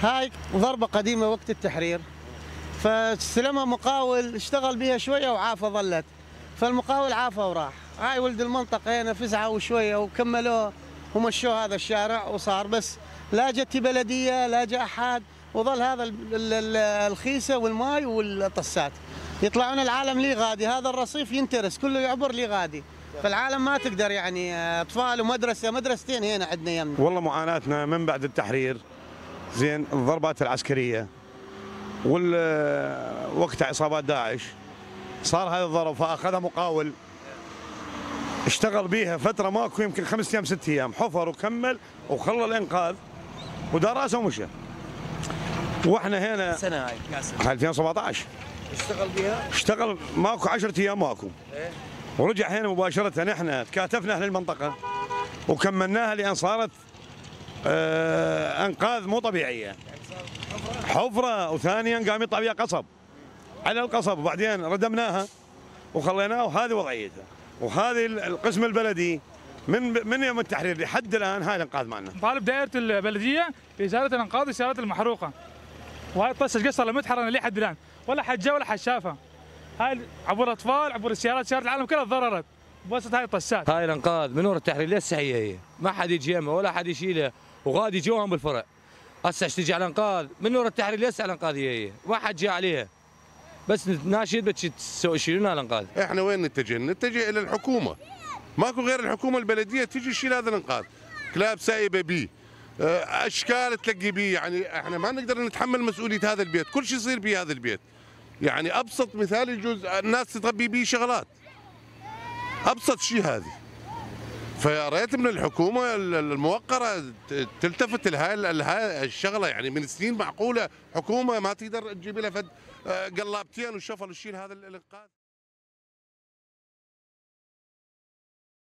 هاي ضربة قديمة وقت التحرير، فاستلمها مقاول اشتغل بها شوية وعافى ظلت، فالمقاول عافى وراح. هاي ولد المنطقة هنا فزعة وشوية وكملوه ومشوه هذا الشارع وصار، بس لا جت بلدية لا جاء أحد، وظل هذا الخيسة والماي والطسات يطلعون العالم لي غادي، هذا الرصيف ينترس كله يعبر لي غادي، فالعالم ما تقدر يعني أطفال ومدرسة مدرستين هنا عندنا يمنا. والله معاناتنا من بعد التحرير زين، الضربات العسكرية وقت عصابات داعش صار هذا الضرب، فأخذها مقاول اشتغل بيها فترة ماكو يمكن 5 أيام 6 أيام، حفر وكمل وخلى الإنقاذ ودار راسه ومشى. واحنا هنا سنة هاي 2017 اشتغل بيها؟ اشتغل ماكو 10 أيام ماكو. ايه؟ ورجع هنا مباشرة، احنا تكاتفنا أهل المنطقة وكملناها لأن صارت انقاذ مو طبيعيه، حفره، وثانيا قام يطلع بها قصب على القصب، وبعدين ردمناها وخليناها، وهذه وضعيتها. وهذه القسم البلدي من يوم التحرير لحد الان هاي الانقاذ معنا. طالب دائره البلديه بازاله الانقاض والسيارات المحروقه، وهاي الطشه قصه متحرنه لحد الان، ولا حد جاء ولا حد شافها. هاي عبور الاطفال، عبور السيارات، سيارات العالم كلها تضررت بواسطه هاي الطشات. هاي الانقاذ من ورا التحرير لسه هي ما حد يجي يمه ولا حد يشيله، وغادي جوهم بالفرع. هسه تجي على الانقاذ من ورا التحرير لسه على الانقاذ هي ما حد جاء عليها، بس ناشد يشيلونها الانقاذ. احنا وين نتجه؟ نتجه الى الحكومه، ماكو غير الحكومه البلديه تجي تشيل هذا الانقاذ، كلاب سايبه بيه، اشكال تلقي بيه، يعني احنا ما نقدر نتحمل مسؤوليه هذا البيت، كل شيء يصير بهذا البيت. يعني ابسط مثال يجوز الناس تطبي بيه شغلات، ابسط شيء هذه. فيا ريت من الحكومه الموقره تلتفت لهاي الشغله، يعني من سنين معقوله حكومه ما تقدر تجيب لها فد قلابتين وشفل وتشيل هذا الانقاذ.